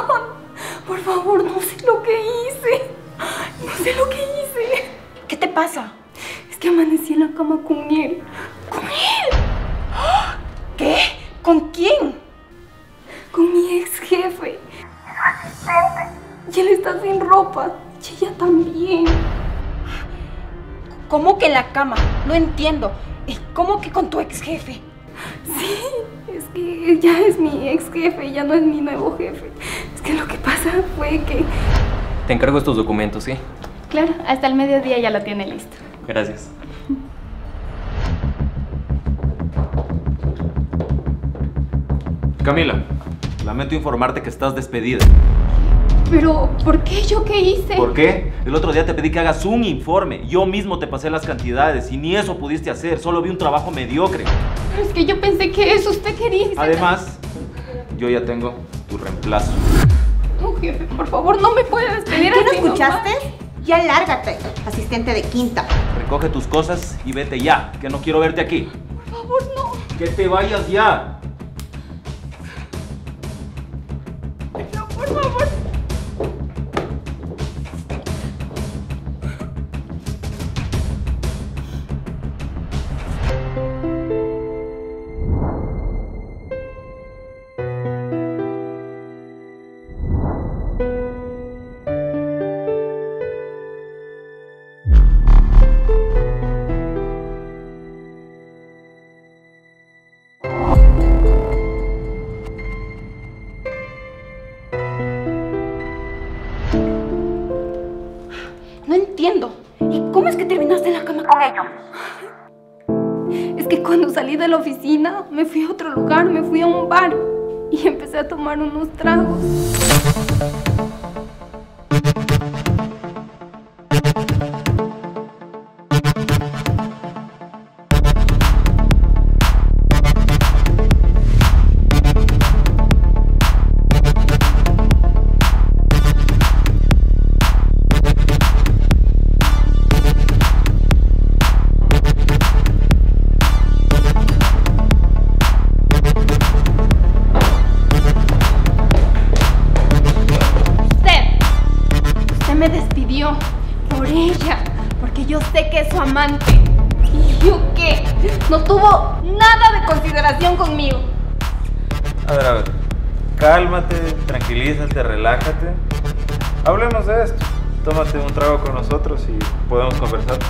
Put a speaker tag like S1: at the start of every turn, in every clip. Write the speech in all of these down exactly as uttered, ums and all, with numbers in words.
S1: Por favor, no sé lo que hice. No sé lo que hice.
S2: ¿Qué te pasa?
S1: Es que amanecí en la cama con él.
S2: ¿Con él? ¿Qué? ¿Con quién?
S1: Con mi ex jefe. Su asistente. Y él está sin ropa. Y ella también.
S2: ¿Cómo que en la cama? No entiendo. ¿Cómo que con tu ex jefe?
S1: Sí, es que ya es mi ex jefe, ya no es mi nuevo jefe. Es que lo que pasa fue que...
S3: Te encargo estos documentos, ¿sí?
S1: Claro, hasta el mediodía ya lo tiene listo.
S3: Gracias.
S4: Camila, lamento informarte que estás despedida.
S1: Pero, ¿por qué? ¿Yo qué hice?
S4: ¿Por qué? El otro día te pedí que hagas un informe. Yo mismo te pasé las cantidades y ni eso pudiste hacer. Solo vi un trabajo mediocre.
S1: Pero es que yo pensé que eso usted quería.
S4: Además, yo ya tengo tu reemplazo.
S1: No, jefe, por favor, no me puede despedir así.
S2: ¿Qué no escuchaste? Ya lárgate, asistente de quinta.
S4: Recoge tus cosas y vete ya, que no quiero verte aquí.
S1: Por favor, no.
S4: Que te vayas ya.
S1: No, por favor.
S2: No entiendo. ¿Y cómo es que terminaste en la cama con ellos?
S1: Es que cuando salí de la oficina, me fui a otro lugar, me fui a un bar y empecé a tomar unos tragos. Me despidió por ella, porque yo sé que es su amante. ¿Y yo qué? No tuvo nada de consideración conmigo.
S5: A ver, a ver, cálmate, tranquilízate, relájate. Hablemos de esto. Tómate un trago con nosotros y podemos conversar.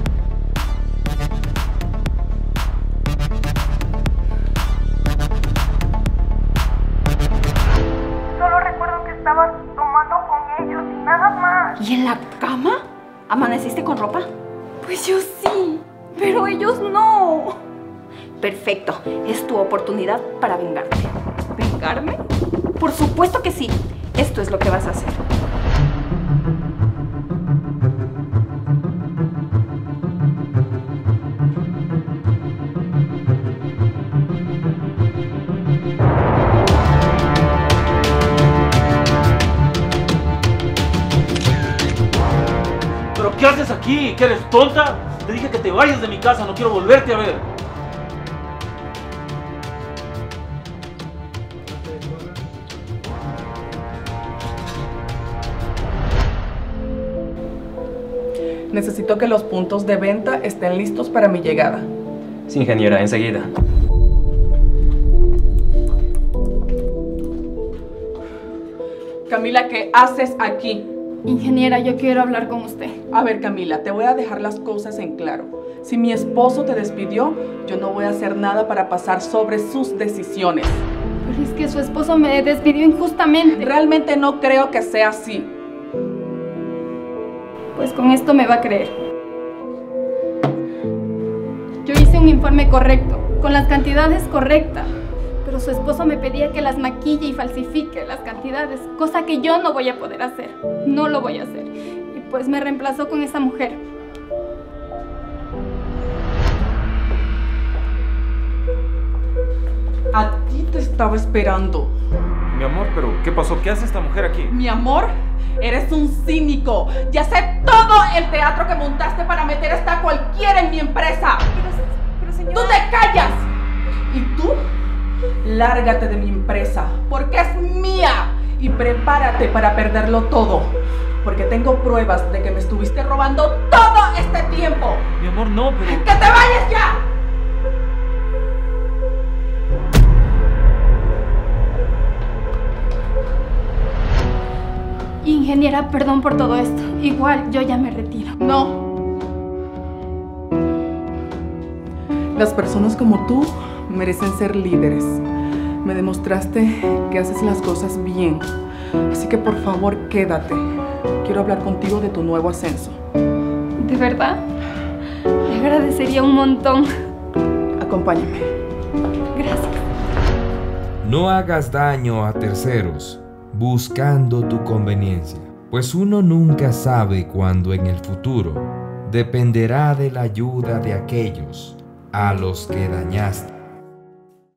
S1: Solo recuerdo que estaba tomando con ellos y nada más.
S2: ¿Y en la cama? ¿Amaneciste con ropa?
S1: Pues yo sí, pero ellos no.
S2: Perfecto, es tu oportunidad para vengarte.
S1: ¿Vengarme?
S2: Por supuesto que sí. Esto es lo que vas a hacer.
S4: ¿Pero qué haces aquí? ¿Que eres tonta? Te dije que te vayas de mi casa, no quiero volverte a ver.
S6: Necesito que los puntos de venta estén listos para mi llegada.
S3: Sí, ingeniera, enseguida.
S6: Camila, ¿qué haces aquí?
S1: Ingeniera, yo quiero hablar con usted.
S6: A ver, Camila, te voy a dejar las cosas en claro. Si mi esposo te despidió, yo no voy a hacer nada para pasar sobre sus decisiones.
S1: Pero es que su esposo me despidió injustamente.
S6: Realmente no creo que sea así.
S1: Pues con esto me va a creer. Yo hice un informe correcto, con las cantidades correctas. Pero su esposo me pedía que las maquille y falsifique las cantidades, cosa que yo no voy a poder hacer. No lo voy a hacer. Y pues me reemplazó con esa mujer.
S6: A ti te estaba esperando.
S5: Mi amor, pero ¿qué pasó? ¿Qué hace esta mujer aquí?
S6: Mi amor, eres un cínico. Ya sé todo el teatro que montaste para meter hasta cualquiera en mi empresa.
S2: Pero, pero señora...
S6: ¡Tú te callas! ¿Y tú? Lárgate de mi empresa, porque es mía. Y prepárate para perderlo todo, porque tengo pruebas de que me estuviste robando todo este tiempo.
S4: Mi amor, no, pero...
S6: ¡Que te vayas ya!
S1: Ingeniera, perdón por todo esto. Igual, yo ya me retiro.
S6: No. Las personas como tú merecen ser líderes. Me demostraste que haces las cosas bien. Así que por favor, quédate. Quiero hablar contigo de tu nuevo ascenso.
S1: ¿De verdad? Le agradecería un montón.
S6: Acompáñame.
S1: Gracias.
S7: No hagas daño a terceros buscando tu conveniencia, pues uno nunca sabe cuándo en el futuro dependerá de la ayuda de aquellos a los que dañaste.